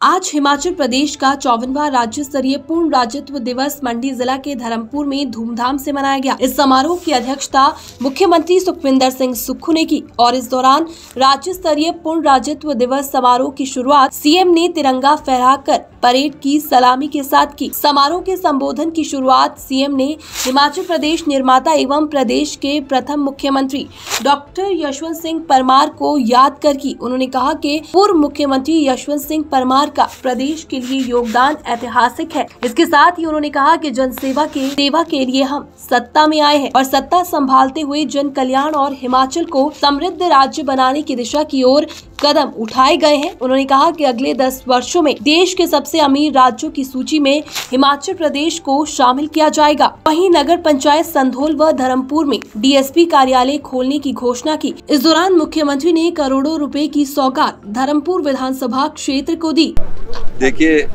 आज हिमाचल प्रदेश का 54वां राज्य स्तरीय पूर्ण राज्यत्व दिवस मंडी जिला के धर्मपुर में धूमधाम से मनाया गया। इस समारोह की अध्यक्षता मुख्यमंत्री सुखविंदर सिंह सुक्खू ने की और इस दौरान राज्य स्तरीय पूर्ण राज्यत्व दिवस समारोह की शुरुआत सीएम ने तिरंगा फहराकर परेड की सलामी के साथ की। समारोह के संबोधन की शुरुआत सीएम ने हिमाचल प्रदेश निर्माता एवं प्रदेश के प्रथम मुख्यमंत्री डॉक्टर यशवंत सिंह परमार को याद कर की। उन्होंने कहा कि पूर्व मुख्यमंत्री यशवंत सिंह परमार का प्रदेश के लिए योगदान ऐतिहासिक है। इसके साथ ही उन्होंने कहा कि जनसेवा के लिए हम सत्ता में आए हैं और सत्ता संभालते हुए जन कल्याण और हिमाचल को समृद्ध राज्य बनाने की दिशा की ओर कदम उठाए गए हैं। उन्होंने कहा कि अगले 10 वर्षों में देश के सबसे अमीर राज्यों की सूची में हिमाचल प्रदेश को शामिल किया जाएगा। वहीं नगर पंचायत संधोल व धर्मपुर में डीएसपी कार्यालय खोलने की घोषणा की। इस दौरान मुख्यमंत्री ने करोड़ों रुपए की सौगात धर्मपुर विधानसभा क्षेत्र को दी। देखिए,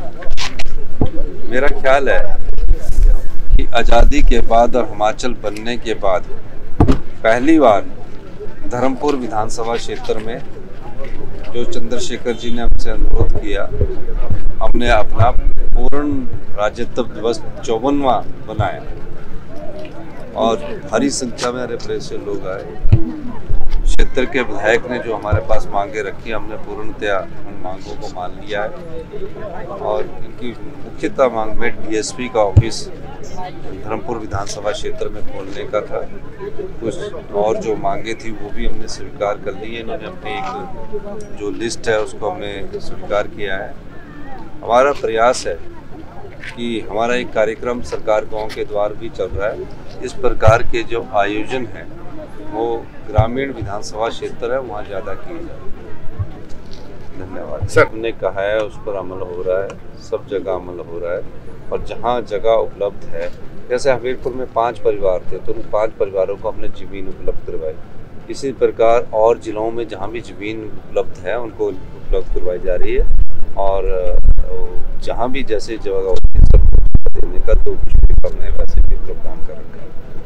मेरा ख्याल है कि आज़ादी के बाद और हिमाचल बनने के बाद पहली बार धर्मपुर विधानसभा क्षेत्र में जो चंद्रशेखर जी ने हमसे अनुरोध किया, हमने अपना पूर्ण राज्यत्व दिवस 54वां बनाया और भारी संख्या में प्रेस से लोग आए। क्षेत्र के विधायक ने जो हमारे पास मांगे रखी, हमने पूर्णतया उन मांगों को मान लिया है और इनकी मुख्यतः मांग में डीएसपी का ऑफिस धर्मपुर विधानसभा क्षेत्र में खोलने का था। कुछ और जो मांगे थी वो भी हमने स्वीकार कर ली है। इन्होंने अपनी एक जो लिस्ट है उसको हमने स्वीकार किया है। हमारा प्रयास है कि हमारा एक कार्यक्रम सरकार गांव के द्वार भी चल रहा है। इस प्रकार के जो आयोजन हैं वो ग्रामीण विधानसभा क्षेत्र है, वहाँ ज़्यादा किए जाए। धन्यवाद सर। हमने कहा है उस पर अमल हो रहा है, सब जगह अमल हो रहा है और जहाँ जगह उपलब्ध है, जैसे हमीरपुर में 5 परिवार थे तो उन 5 परिवारों को हमने ज़मीन उपलब्ध करवाई। इसी प्रकार और जिलों में जहाँ भी ज़मीन उपलब्ध है उनको उपलब्ध करवाई जा रही है और जहाँ भी जैसे जगह होती है सब देने का तो हमने वैसे भी प्रावधान कर रखा है।